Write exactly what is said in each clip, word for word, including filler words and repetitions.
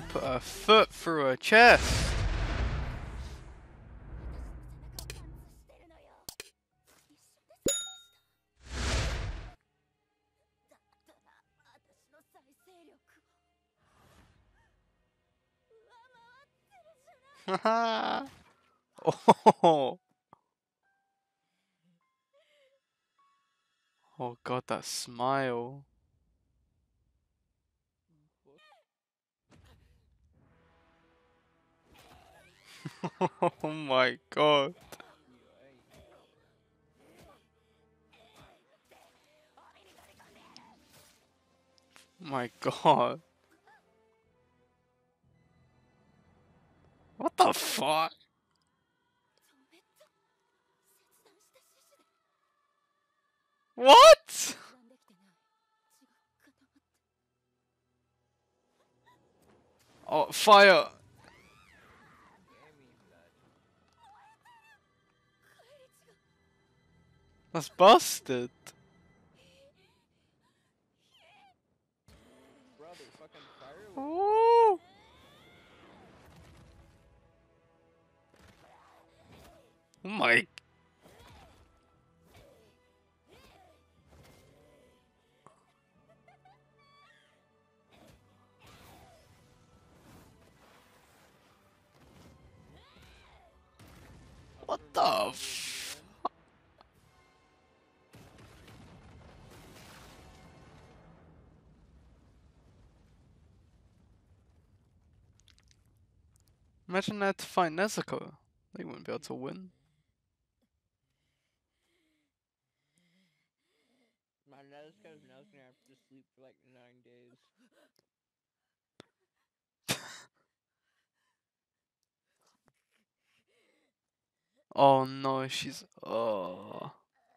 Put a foot through her chest. Oh. Oh god, that smile. Oh my god. My god. What the fuck? What? Oh, fire. That's busted. Ooh. Oh my. What the f- Imagine they had to fight Nezuko. They wouldn't be able to win. My Nezuko's now gonna have to sleep for like nine days. Oh no, she's. Oh.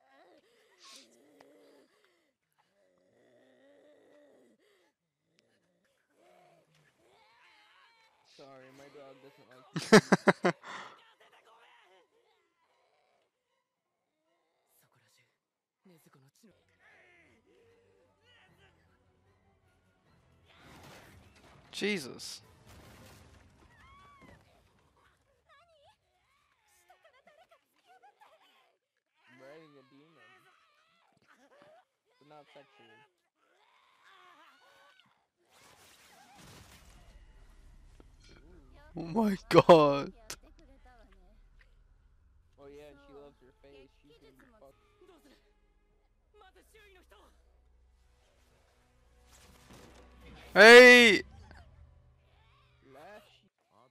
Sorry, my dog doesn't like you. Jesus. Riding a demon. But not sexually. Oh my god. Oh yeah, and she loves her face. She's gonna be fucked. Hey! Lashy.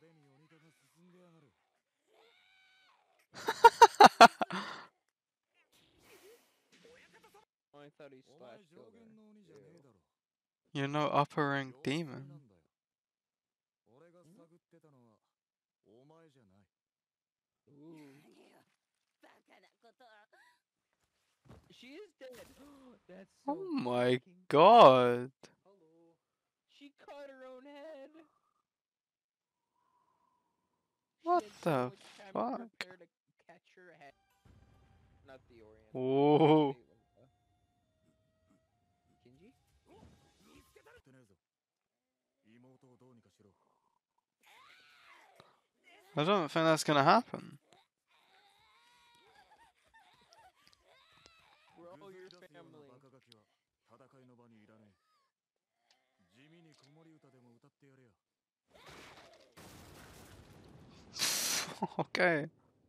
Oh, I thought he slash killed her. Ew. You're no upper rank demon. Ooh. She is dead. That's so Oh my fucking- god. Hello. She cut her own head. What she had the so much time fuck? to prepare to catch her head. Not the Oriental. Oh. Kinji? I don't think that's gonna happen. We're all your family. Okay.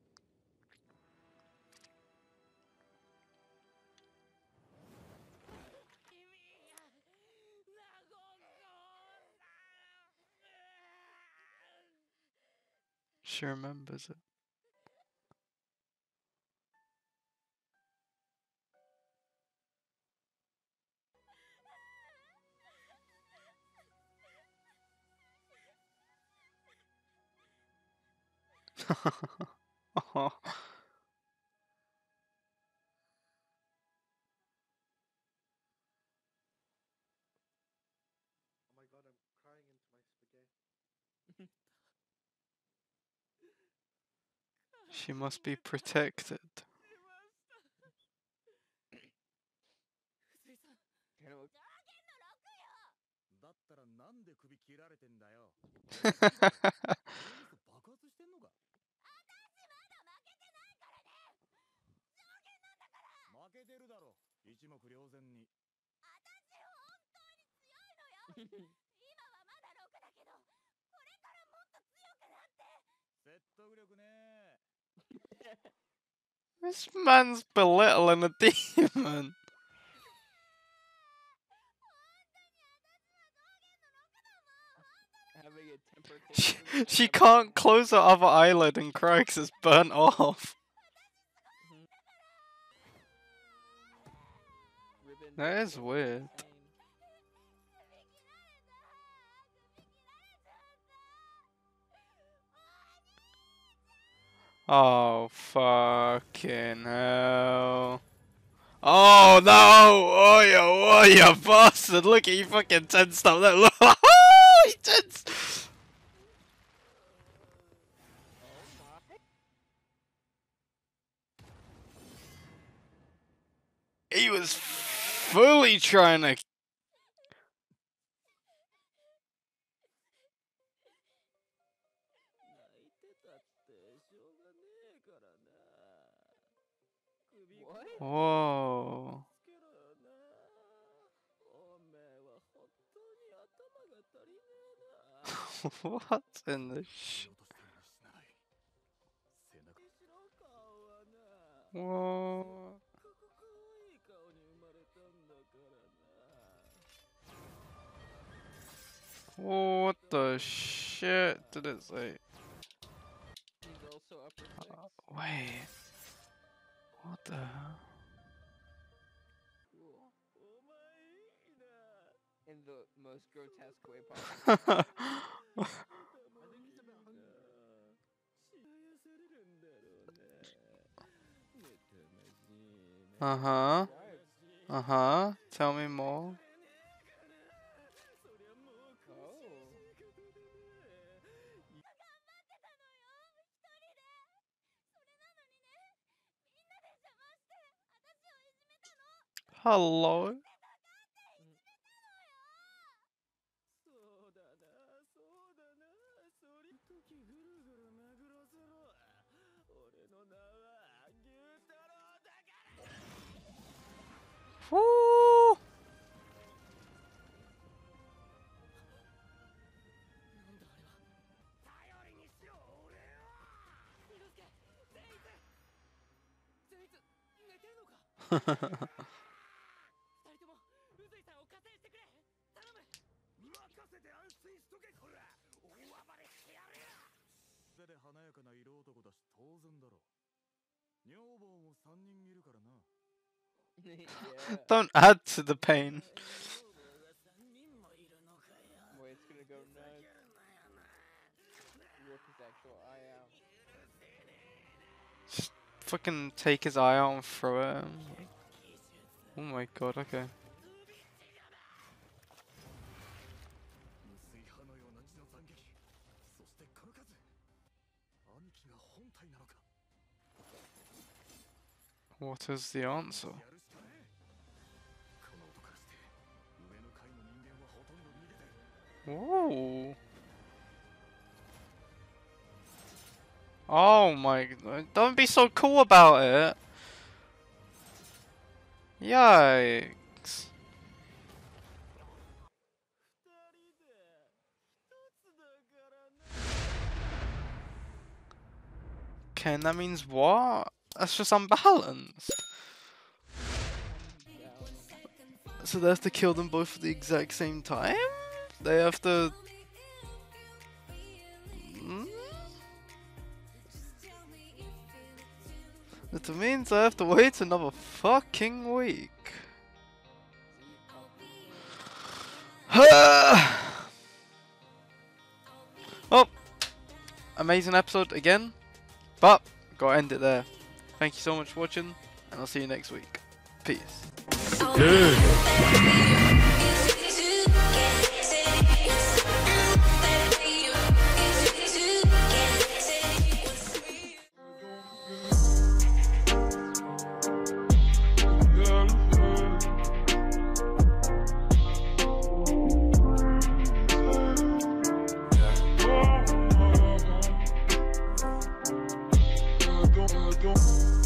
She remembers it. Oh. Oh my god, I'm crying into my spaghetti. She must be protected. This man's belittling a demon. Having a temper She, tantrum and she having can't a- close her other eyelid and cry 'cause it's burnt off. ribbon That is full of weird. pain. Oh, fucking hell. Oh no! Oh you, oh you bastard! Look at you fucking tensed up there. Look, he tensed. He was fully trying to. What? Whoa. What in the sh? Whoa. What the shit did it say? He's also upper six. Uh, wait. What the hell? In the most grotesque way possible. Uh huh. Uh huh. Tell me more. Hello. Woo! Yeah. Don't add to the pain. Boy, it's gonna go nuts. Rip his actual eye out. Just fucking take his eye out and throw it at him. Oh my god, okay. What is the answer? Ooh. Oh my god, don't be so cool about it. Yikes. Okay, and that means what? That's just unbalanced. So they have to kill them both at the exact same time? They have to... Hmm? That means I have to wait another fucking week. Oh! Amazing episode again. But, gotta end it there. Thank you so much for watching, and I'll see you next week. Peace. don't, I don't.